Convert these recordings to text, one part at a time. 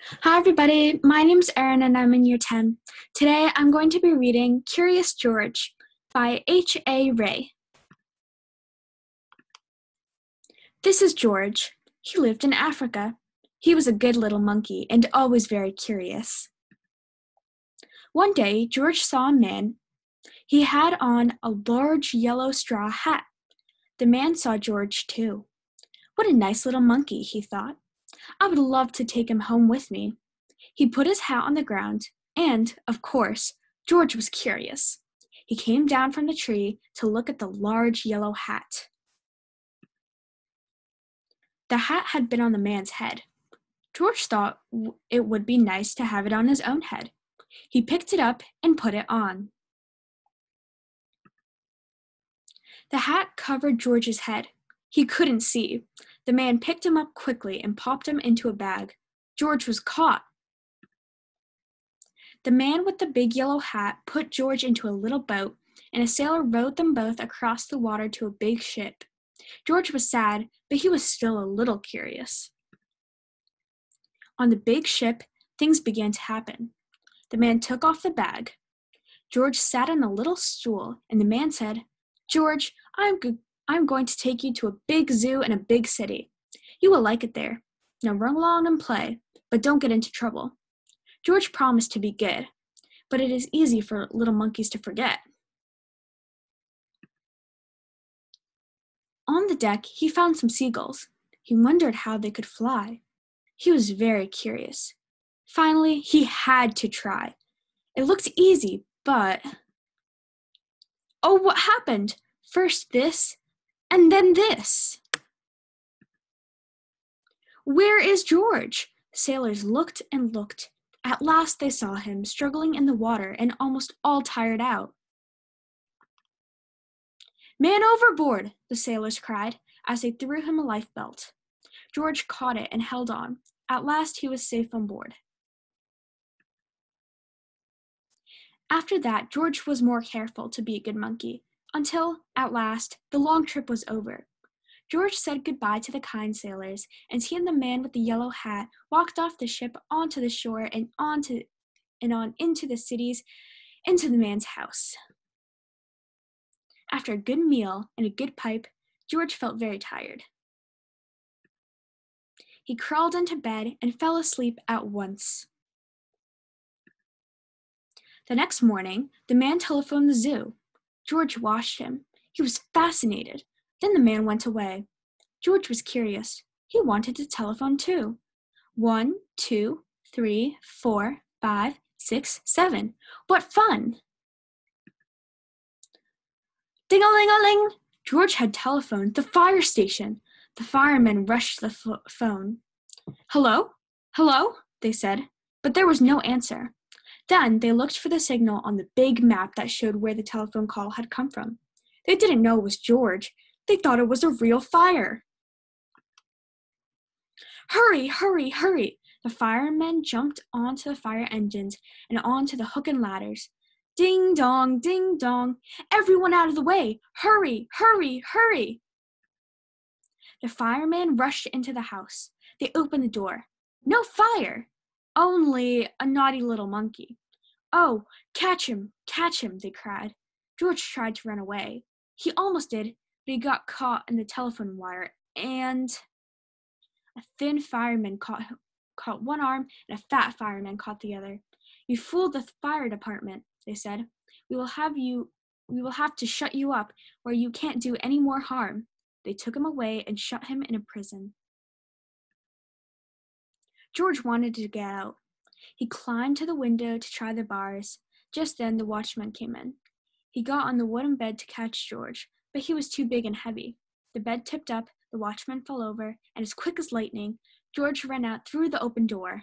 Hi everybody, my name's Erin and I'm in year 10. Today I'm going to be reading Curious George by H.A. Rey. This is George. He lived in Africa. He was a good little monkey and always very curious. One day, George saw a man. He had on a large yellow straw hat. The man saw George too. What a nice little monkey, he thought. I would love to take him home with me. He put his hat on the ground, and, of course, George was curious. He came down from the tree to look at the large yellow hat. The hat had been on the man's head. George thought it would be nice to have it on his own head. He picked it up and put it on. The hat covered George's head. He couldn't see. The man picked him up quickly and popped him into a bag. George was caught. The man with the big yellow hat put George into a little boat, and a sailor rowed them both across the water to a big ship. George was sad, but he was still a little curious. On the big ship, things began to happen. The man took off the bag. George sat on a little stool, and the man said, "George, I'm going to take you to a big zoo in a big city. You will like it there. Now run along and play, but don't get into trouble." George promised to be good, but it is easy for little monkeys to forget. On the deck, he found some seagulls. He wondered how they could fly. He was very curious. Finally, he had to try. It looked easy, but... Oh, what happened? First this, and then this. Where is George? The sailors looked and looked. At last they saw him, struggling in the water and almost all tired out. "Man overboard!" the sailors cried as they threw him a lifebelt. George caught it and held on. At last he was safe on board. After that, George was more careful to be a good monkey, until, at last, the long trip was over. George said goodbye to the kind sailors, and he and the man with the yellow hat walked off the ship onto the shore and on into the cities, into the man's house. After a good meal and a good pipe, George felt very tired. He crawled into bed and fell asleep at once. The next morning, the man telephoned the zoo. George watched him. He was fascinated. Then the man went away. George was curious. He wanted to telephone too. 1, 2, 3, 4, 5, 6, 7. What fun! Ding-a-ling-a-ling! George had telephoned the fire station. The firemen rushed to the phone. "Hello? Hello?" they said, but there was no answer. Then they looked for the signal on the big map that showed where the telephone call had come from. They didn't know it was George. They thought it was a real fire. "Hurry, hurry, hurry!" The firemen jumped onto the fire engines and onto the hook and ladders. Ding dong, ding dong! Everyone out of the way! Hurry, hurry, hurry! The firemen rushed into the house. They opened the door. No fire! Only a naughty little monkey. "Oh, catch him, they cried. George tried to run away. He almost did, but he got caught in the telephone wire, and a thin fireman caught one arm, and a fat fireman caught the other. "You fooled the fire department," they said. We will have to shut you up, where you can't do any more harm." They took him away and shut him in a prison. George wanted to get out. He climbed to the window to try the bars. Just then the watchman came in. He got on the wooden bed to catch George, but he was too big and heavy. The bed tipped up, the watchman fell over, and as quick as lightning, George ran out through the open door.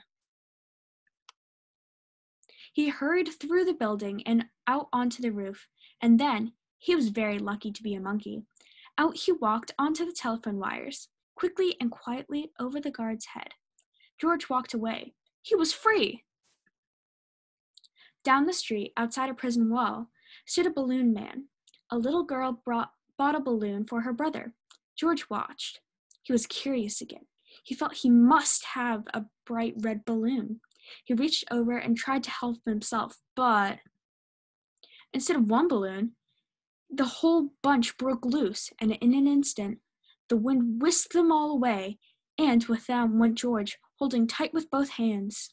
He hurried through the building and out onto the roof, and then, he was very lucky to be a monkey, out he walked onto the telephone wires, quickly and quietly over the guard's head. George walked away. He was free! Down the street, outside a prison wall, stood a balloon man. A little girl bought a balloon for her brother. George watched. He was curious again. He felt he must have a bright red balloon. He reached over and tried to help himself, but instead of one balloon, the whole bunch broke loose, and in an instant, the wind whisked them all away, and with them went George, holding tight with both hands.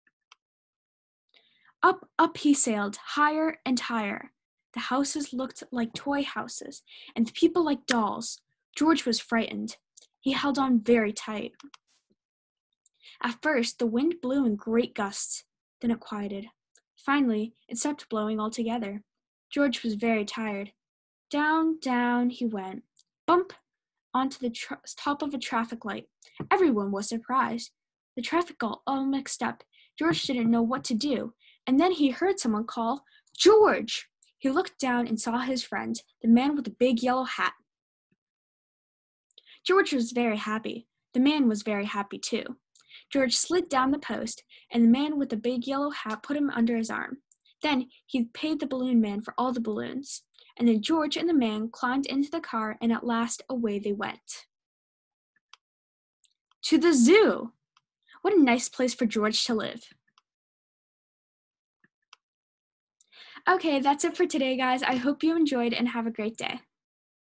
Up, up he sailed, higher and higher. The houses looked like toy houses, and the people like dolls. George was frightened. He held on very tight. At first, the wind blew in great gusts. Then it quieted. Finally, it stopped blowing altogether. George was very tired. Down, down he went. Bump! Onto the top of a traffic light. Everyone was surprised. The traffic got all mixed up. George didn't know what to do. And then he heard someone call, "George!" He looked down and saw his friend, the man with the big yellow hat. George was very happy. The man was very happy too. George slid down the post, and the man with the big yellow hat put him under his arm. Then he paid the balloon man for all the balloons. And then George and the man climbed into the car, and at last away they went. To the zoo! What a nice place for George to live. Okay, that's it for today, guys. I hope you enjoyed and have a great day.